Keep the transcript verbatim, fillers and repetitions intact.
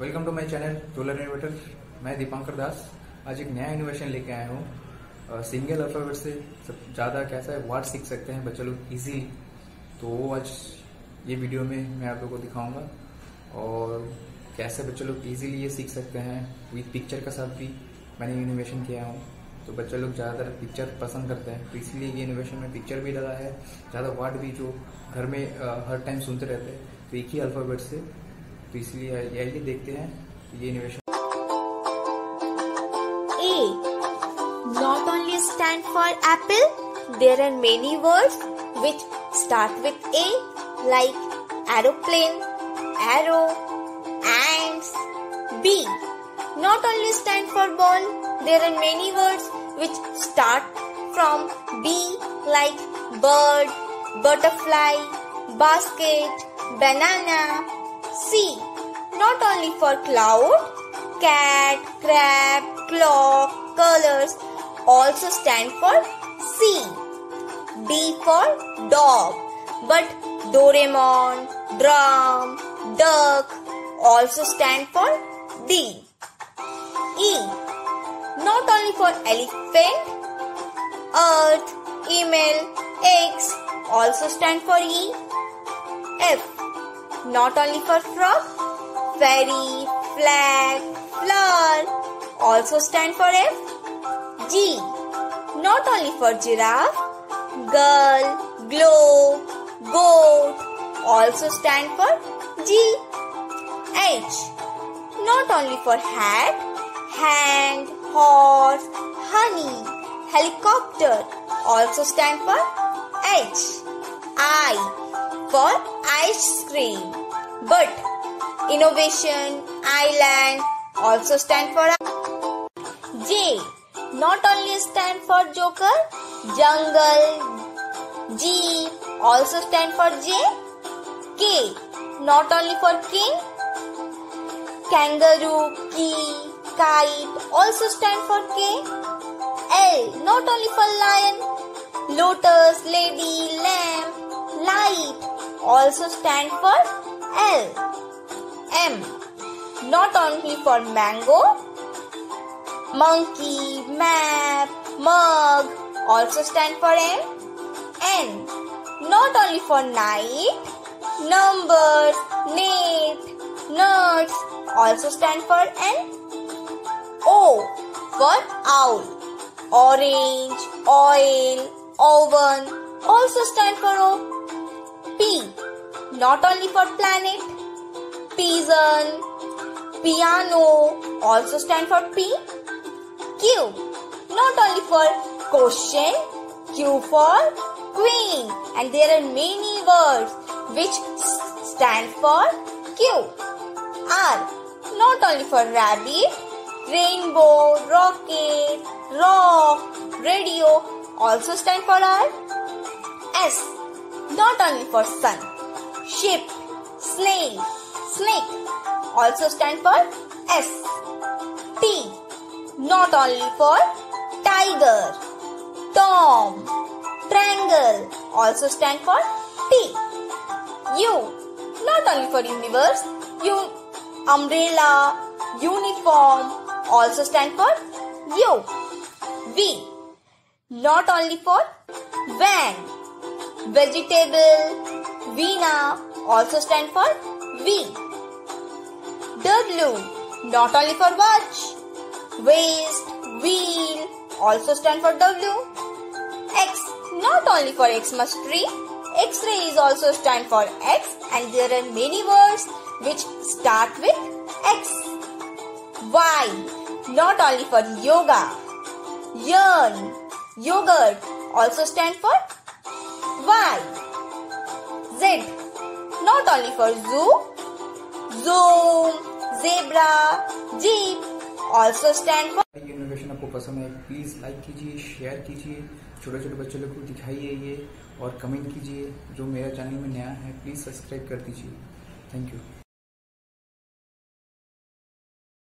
Welcome to my channel rural innovator. मैं दीपांकर दास आज एक नया इनोवेशन लेके आया हूँ। सिंगल अल्फाबेट से सब ज़्यादा कैसा है वर्ड सीख सकते हैं बच्चे लोग इजीली। तो आज ये वीडियो में मैं आप लोगों को दिखाऊंगा और कैसे बच्चे लोग इजीली ये सीख सकते हैं। विद पिक्चर का साथ भी मैंने इनोवेशन किया हूँ। तो बच्चे लोग ज़्यादातर पिक्चर पसंद करते हैं, तो इसलिए ये इनोवेशन में पिक्चर भी डाला है। ज़्यादा वर्ड भी जो घर में आ, हर टाइम सुनते रहते हैं, तो एक ही अल्फाबेट से, तो इसलिए आइए देखते हैं ये innovation. A not only stand for apple, there are many words which start with A, like aeroplane, arrow, ants. B not only stand for ball, there are many words which start from B, like bird, butterfly, basket, banana. C not only for cloud, cat, crab, clock, colors also stand for C. D for dog, but Doraemon, drum, duck also stand for D. E not only for elephant, earth, email, eggs also stand for E. F not only for frog, fairy, flag, flower also stand for F. G not only for giraffe, girl, globe, goat also stand for G. H not only for hat, hand, horse, honey, helicopter also stand for H. I for ice cream, but innovation, island also stand for I. J not only stand for joker, jungle, jeep also stand for J. K not only for king, kangaroo, key, kite also stand for K. L not only for lion, lotus, lady, lamb, light also stand for L. M not only for mango, monkey, map, mug also stand for M. N not only for night, numbers, net, nuts also stand for N. O for owl, orange, oil, oven also stand for O. P not only for planet, pigeon, piano also stand for P. Q not only for question, Q for queen, and there are many words which stand for Q. R not only for rabbit, rainbow, rocket, rock, radio also stand for R. S not only for sun, ship, slave, snake also stand for S. T not only for tiger, tom, triangle also stand for T. U not only for universe, U, umbrella, uniform also stand for U. V not only for van, vegetable, veena also stand for V. W not only for watch, waist, wheel also stand for W. X not only for Xmas tree, X-ray is also stand for X, and there are many words which start with X. Y not only for yoga, yarn, yogurt also stand for Y. Z not only for zoo, zoom, zebra, jeep also stand for. ये innovation आपको पसंद है, please like कीजिए, share कीजिए, छोटे छोटे बच्चों लोग को दिखाइए ये और कमेंट कीजिए। जो मेरा चैनल में नया है प्लीज़ सब्सक्राइब कर दीजिए। Thank you.